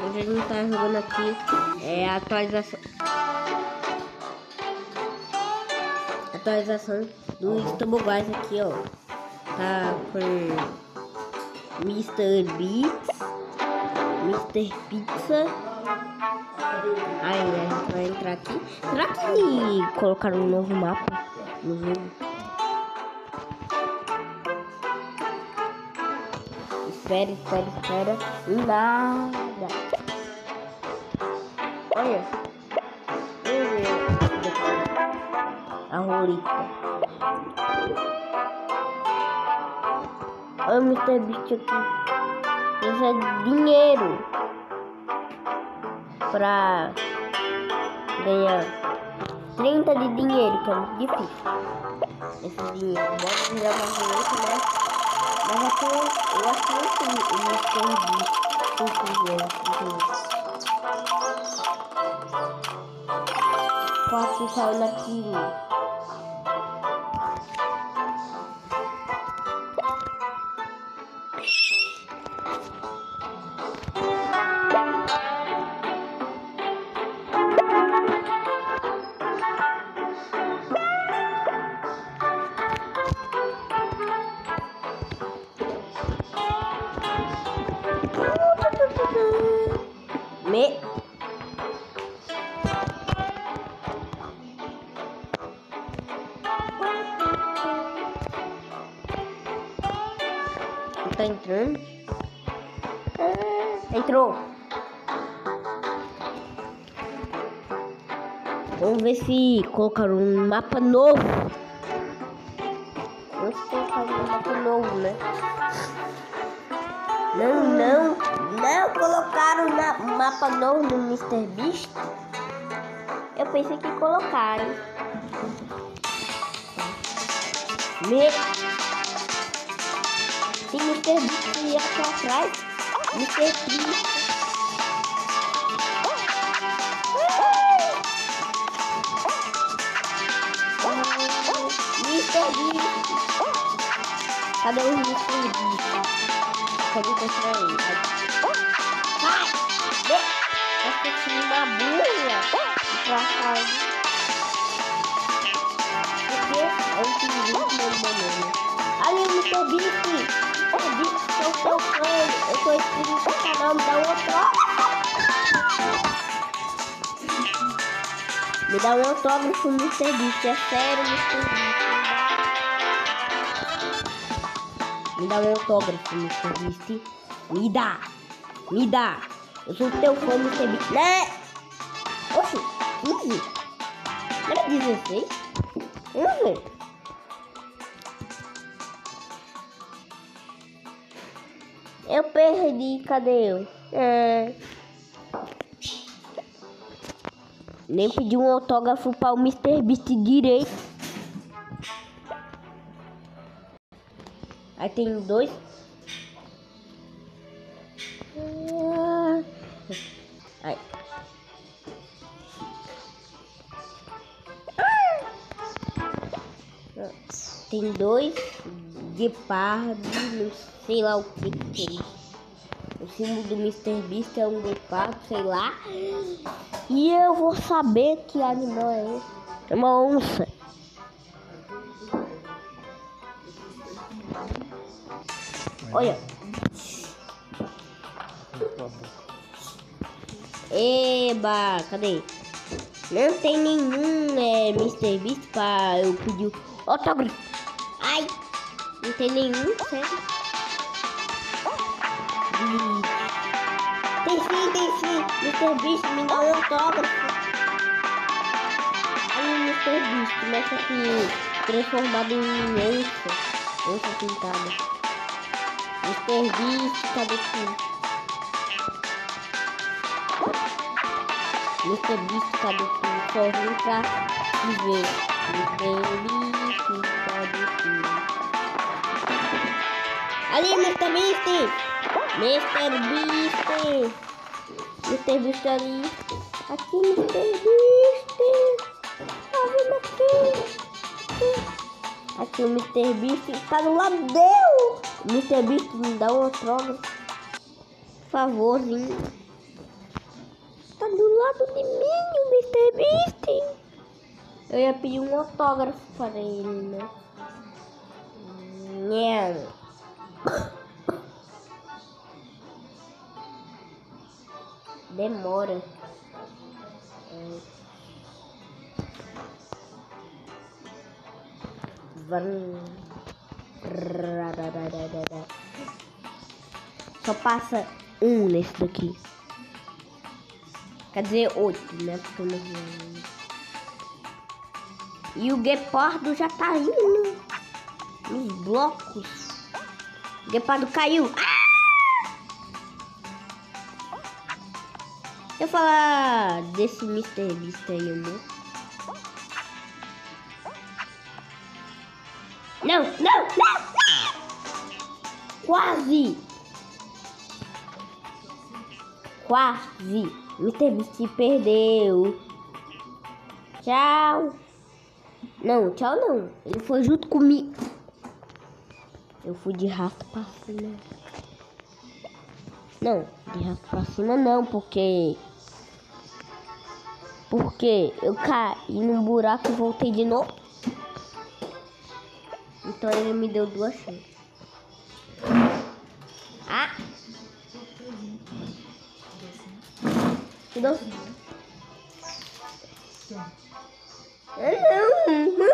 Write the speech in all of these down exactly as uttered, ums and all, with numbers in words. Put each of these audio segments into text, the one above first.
Hoje a gente tá jogando aqui é, a atualização atualização do Stumble Guys aqui, ó. Tá com mister Beats, mister Pizza. Aí a gente vai entrar aqui. Será que colocaram um novo mapa no jogo? Espera, espera, espera. Nada. Olha. A rolita. Olha o mister Beast aqui. Precisa de dinheiro pra ganhar trinta de dinheiro, que é muito difícil. Esse dinheiro. Bora virar uma roleta, né? Mas aqui eu acho muito o mister Beast. Quase saiu naquilo. Me tá entrando. Ah, entrou. Vamos ver se colocaram um mapa novo. Vamos colocar um mapa novo, né? Não, não, não colocaram um mapa novo no mister Beast. Eu pensei que colocaram. Me... Tem mister Beast aqui atrás. mister Beast. mister Beast. Cadê o mister Beast? Cadê contra ele? Vai! Vai ter uma burra pra casa. Porque é um pinguim no banana. Ali o mister Beast. mister Beast, eu sou fã. Eu tô inscrito no canal, me dá um autógrafo. Me dá um autógrafo, mister Beast. É sério, mister Beast. Me dá um autógrafo, mister Beast. Me dá. Me dá. Eu sou teu fã, mister Beast. Né? Oxi, quinze? Era dezesseis? Vamos ver. Eu perdi. Cadê eu? É... Nem pedi um autógrafo para o mister Beast direito. Aí tem dois. Aí. Tem dois guepardo, não sei lá o que que é isso. O símbolo do mister Beast é um guepardo, sei lá. E eu vou saber que animal é esse. É uma onça. Olha. Eba, cadê? Não tem nenhum é, mister Beast pra eu pedir o autógrafo. Ai, não tem nenhum, sério. E... Tem sim, tem sim. mister Beast, me dá um autógrafo. Aí o mister Beast começa aqui transformado em onça. Onça pintada. mister Beast, cadê tu? mister Beast, cadê tu? Só vim pra te ver. mister Beast, cadê tu? Ali, mister Beast! mister Beast! mister Beast ali. Aqui, mister Beast! Tá vendo aqui? Aqui o mister Beast tá do lado dele! mister Beast, me dá um autógrafo. Por favorzinho. lado de mim, o mister Beast. Eu ia pedir um autógrafo para ele, né? Não. Demora. Só passa um nesse daqui. Quer dizer, oito, né? Porque eu não vi. E o guepardo já tá indo nos blocos. O guepardo caiu. Ah! Deixa eu falar desse mister Beast aí, amor. Não, não, não, não! Quase! Quase! mister Beast perdeu. Tchau. Não, tchau não. Ele foi junto comigo. Eu fui de rato pra cima. Não, de rato pra cima não, porque... Porque eu caí num buraco e voltei de novo. Então ele me deu duas chances. Ah! Que doce. Não! Não!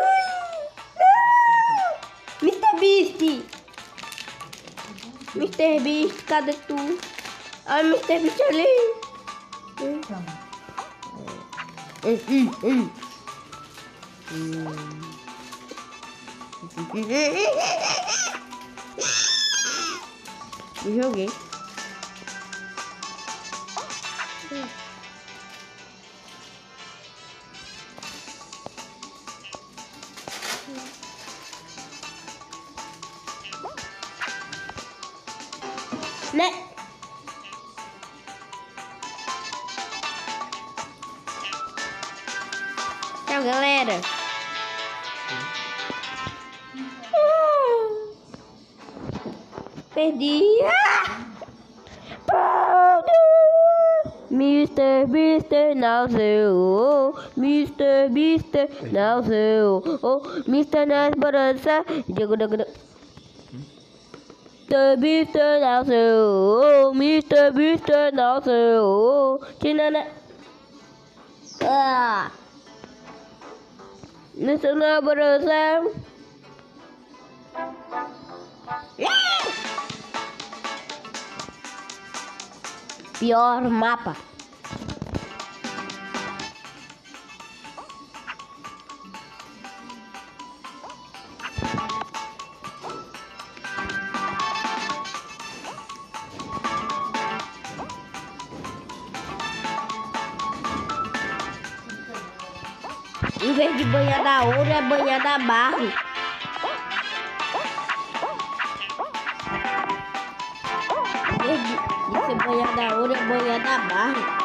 mister Beast! mister Beast, cadê tu? Ai, mister Beast ali! Hum, hum, hum. Hum. Eu joguei. Né? Tchau, galera. Perdi. mister Beast nasceu. mister Beast nasceu. Oh, mister Nesbarança. Digo, digo, digo. mister Beast nasceu. mister Beast nasceu. Tinana. Ah. mister Nesbarança. Pior mapa. Em vez de banhar da ouro, é banhar da barro. Em vez de, de ser banhar da ouro, é banhar da barro.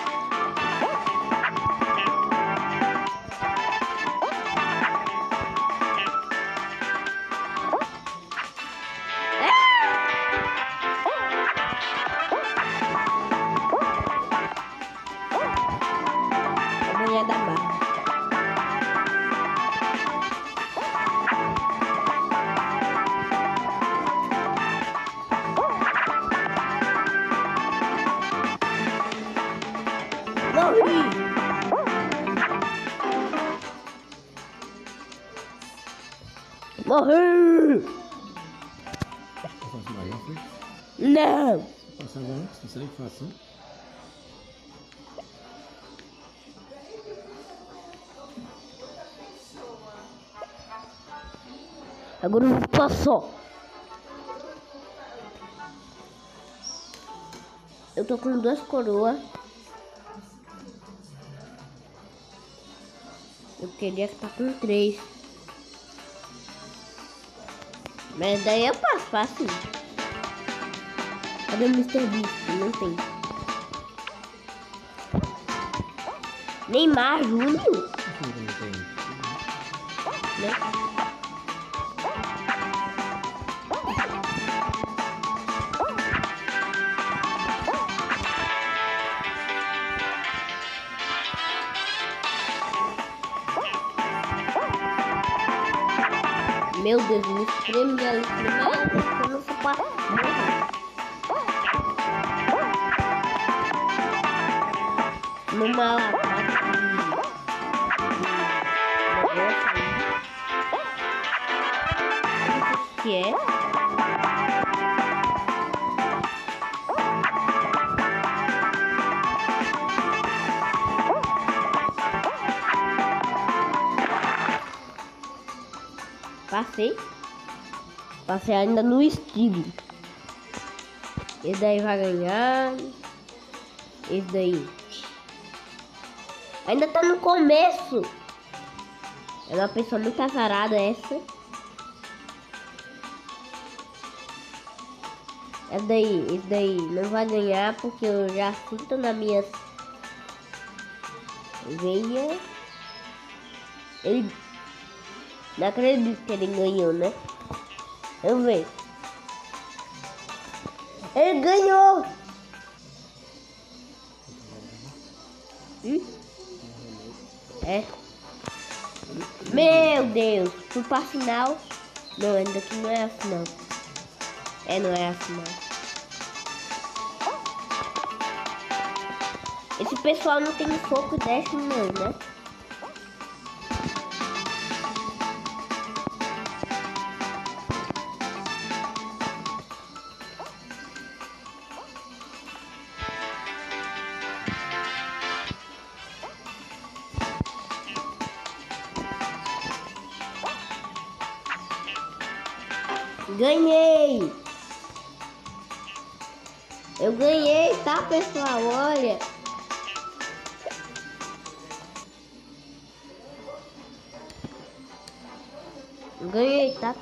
É banhar da barro. Morri! Morri! Posso mais rápido? Não! Passar agora? Consegue fácil? Agora eu vou passar. Eu tô com duas coroas. Eu queria estar com três. Mas daí eu passo fácil. Cadê o mister Beast? Não tem. Neymar Júnior? Não tem. Né? Meu Deus, me espreme ali. Eu não sou para morrer. Numa lapada de negócio aí. O que é? Passei. Passei ainda no estilo. Esse daí vai ganhar. Esse daí. Ainda tá no começo. É uma pessoa muito azarada essa. Esse daí, esse daí não vai ganhar porque eu já sinto na minha veia. Ele... Não acredito que ele ganhou, né? Vamos ver. Ele ganhou! Hum? É. Meu Deus! Fui pra final. Não, ainda que não é a final. É, não é a final. Esse pessoal não tem foco desse não, né? Ganhei! Eu ganhei, tá, pessoal? Olha! Ganhei, tá?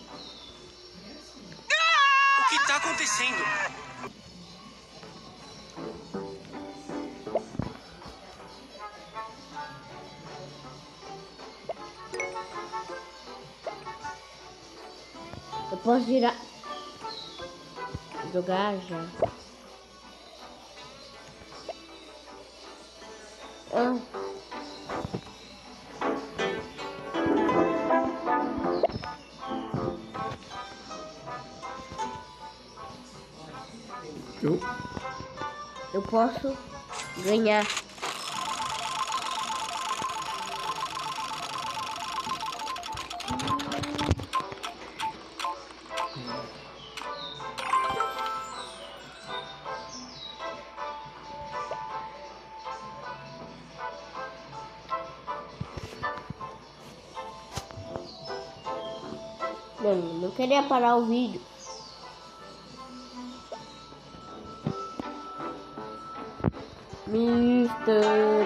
O que tá acontecendo? Eu posso virar... Jogar já. Ah. Eu. Eu posso ganhar. Não, não queria parar o vídeo. Mister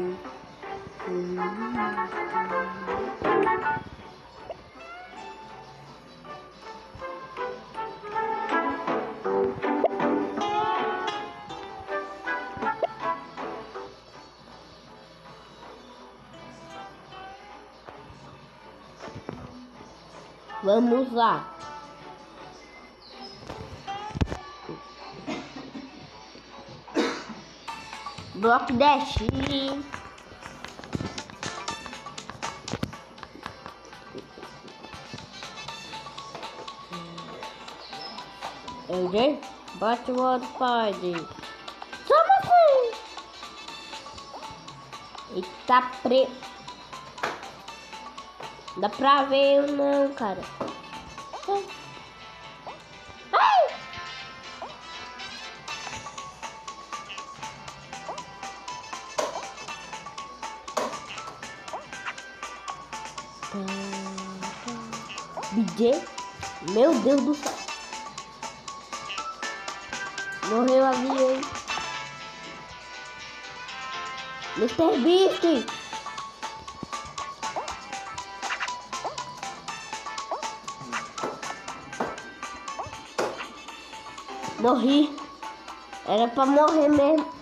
Vamos lá. Bloco Dash. Ok? Bate o outro pode. Só você. Eita, pre... Dá pra ver ou não, cara? Ai! B J? Meu Deus do céu. Morreu a minha, hein? mister Beast. Morri. Era pra morrer mesmo.